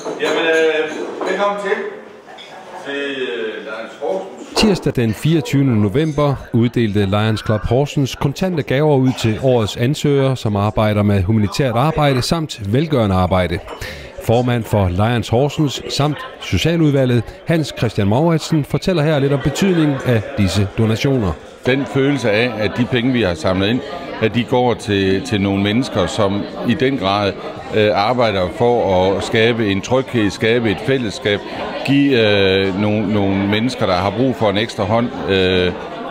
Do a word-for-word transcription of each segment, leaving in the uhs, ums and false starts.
Jamen, øh, velkommen til. Tirsdag den fireogtyvende november uddelte Lions Club Horsens kontante gaver ud til årets ansøgere, som arbejder med humanitært arbejde samt velgørende arbejde. Formand for Lions Horsens samt Socialudvalget, Hans Christian Mouritsen, fortæller her lidt om betydningen af disse donationer. Den følelse af, at de penge, vi har samlet ind, at de går til, til nogle mennesker, som i den grad øh, arbejder for at skabe en tryghed, skabe et fællesskab, give øh, nogle, nogle mennesker, der har brug for en ekstra hånd, øh,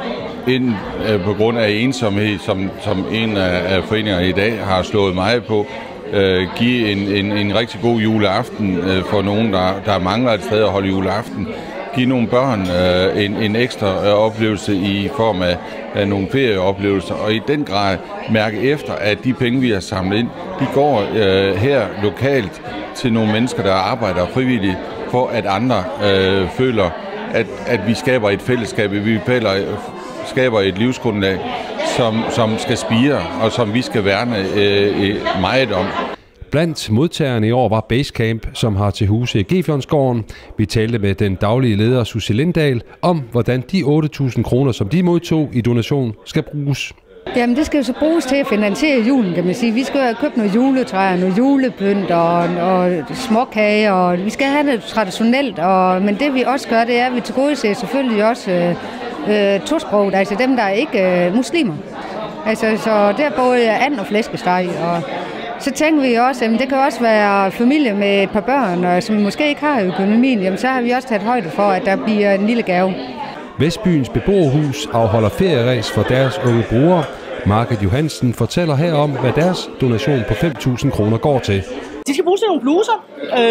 ind øh, på grund af ensomhed, som, som en af, af foreningerne i dag har slået meget på. Øh, give en, en, en rigtig god juleaften øh, for nogen, der, der mangler et sted at holde juleaften. Give nogle børn øh, en, en ekstra øh, oplevelse i form af, af nogle ferieoplevelser, og i den grad mærke efter, at de penge, vi har samlet ind, de går øh, her lokalt til nogle mennesker, der arbejder frivilligt, for at andre øh, føler, at, at vi skaber et fællesskab, vi pæler, skaber et livsgrundlag, som, som skal spire, og som vi skal værne øh, meget om. Blandt modtagerne i år var Basecamp, som har til huse i Gefjonsgården. Vi talte med den daglige leder, Susie Lindahl, om hvordan de otte tusind kroner, som de modtog i donation, skal bruges. Jamen det skal jo så bruges til at finansiere julen, kan man sige. Vi skal have købt noget juletræer, noget julepynt og, og småkager, og vi skal have det traditionelt. Og, men det vi også gør, det er, at vi tilgodeser selvfølgelig også øh, øh, tosproget, altså dem, der er ikke øh, muslimer. Altså, så det er både and og flæskesteg. Og så tænker vi også, at det kan også være familie med et par børn, og som måske ikke har økonomien. Jamen, så har vi også taget højde for, at der bliver en lille gave. Vestbyens beboerhus afholder ferieræs for deres unge brugere. Margit Johansen fortæller her om, hvad deres donation på fem tusind kroner går til. De skal bruge til nogle bluser,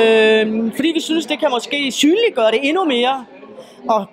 øh, fordi vi synes, det kan måske synliggøre det endnu mere, og,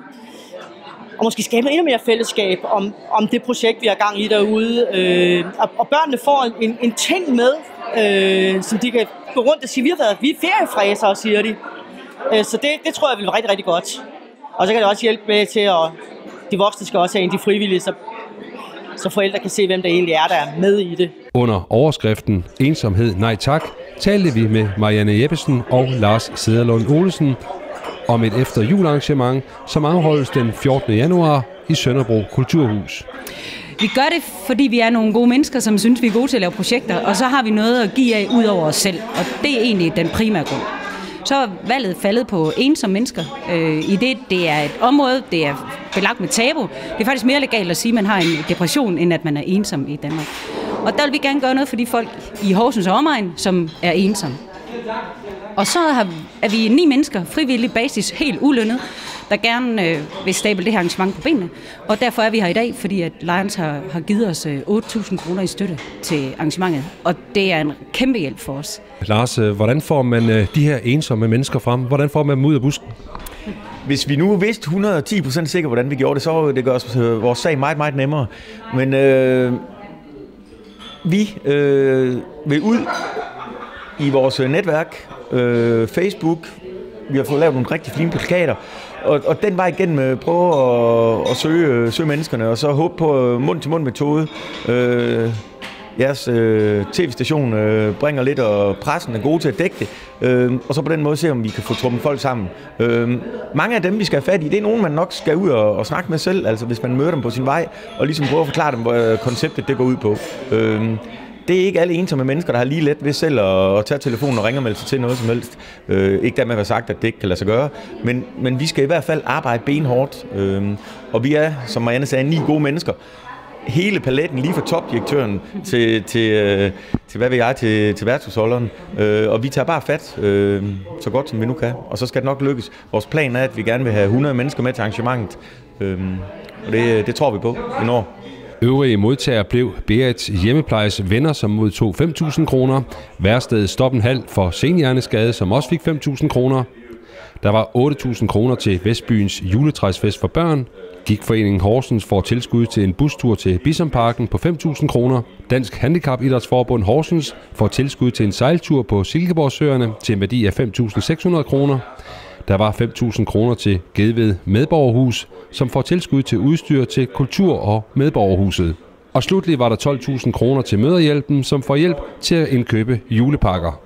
og måske skabe endnu mere fællesskab om, om det projekt, vi har gang i derude. Øh, og, og børnene får en, en ting med, øh, som de kan gå rundt og sige, vi har været, vi er feriefræser, siger de. Øh, så det, det tror jeg vil være rigtig, rigtig godt. Og så kan det også hjælpe med til, at de voksne skal også have en de frivillige, så, så forældre kan se, hvem der egentlig er, der er med i det. Under overskriften Ensomhed Nej Tak talte vi med Marianne Jeppesen og Lars Sederlund Olesen om et efter julearrangement, som afholdes den fjortende januar i Sønderbro Kulturhus. Vi gør det, fordi vi er nogle gode mennesker, som synes, vi er gode til at lave projekter, og så har vi noget at give af ud over os selv, og det er egentlig den primære grund. Så er valget faldet på ensomme mennesker. Øh, I det, det er et område, det er belagt med tabu. Det er faktisk mere legalt at sige, at man har en depression, end at man er ensom i Danmark. Og der vil vi gerne gøre noget for de folk i Horsens og omegn, som er ensomme. Og så har, er vi ni mennesker, frivillig basis, helt ulønnet, der gerne øh, vil stable det her arrangement på benene. Og derfor er vi her i dag, fordi at Lions har, har givet os øh, otte tusind kroner i støtte til arrangementet. Og det er en kæmpe hjælp for os. Lars, hvordan får man øh, de her ensomme mennesker frem? Hvordan får man dem ud af busken? Hvis vi nu vidste hundrede og ti procent sikkert, hvordan vi gjorde det, så det gør os, øh, vores sag meget, meget nemmere. Men øh, vi øh, vil ud i vores netværk, øh, Facebook. Vi har fået lavet nogle rigtig fine plakater, og, og den vej igennem prøve at, at søge, søge menneskerne, og så håbe på mund-til-mund-metode. Øh, jeres øh, tv-station øh, bringer lidt, og pressen er gode til at dække det, øh, og så på den måde se, om vi kan få truppet folk sammen. Øh, mange af dem, vi skal have fat i, det er nogen, man nok skal ud og, og snakke med selv, altså hvis man møder dem på sin vej, og ligesom prøve at forklare dem, hvad konceptet det går ud på. Øh, Det er ikke alle ensomme mennesker, der har lige let ved selv at, at tage telefonen og ringe og melde sig til noget som helst. Øh, ikke dermed at have sagt, at det ikke kan lade sig gøre, men, men vi skal i hvert fald arbejde benhårdt. Øh, og vi er, som Marianne sagde, ni gode mennesker. Hele paletten, lige fra topdirektøren til, til, øh, til hvad ved jeg, til, til værtshusholderen. Øh, og vi tager bare fat, øh, så godt som vi nu kan. Og så skal det nok lykkes. Vores plan er, at vi gerne vil have hundrede mennesker med til arrangementet. Øh, og det, det tror vi på i år. Øvrige modtagere blev Berit Hjemmeplejes venner, som modtog fem tusind kroner. Værstedet Stoppenhal for senhjerneskade, som også fik fem tusind kroner. Der var otte tusind kroner til Vestbyens juletræsfest for børn. Gigforeningen Horsens får tilskud til en bustur til Bisonparken på fem tusind kroner. Dansk Handicapidrætsforbund Horsens får tilskud til en sejltur på Silkeborgsøerne til en værdi af fem tusind seks hundrede kroner. Der var fem tusind kroner til Gedved Medborgerhus, som får tilskud til udstyr til Kultur- og Medborgerhuset. Og slutlig var der tolv tusind kroner til Mødrehjælpen, som får hjælp til at indkøbe julepakker.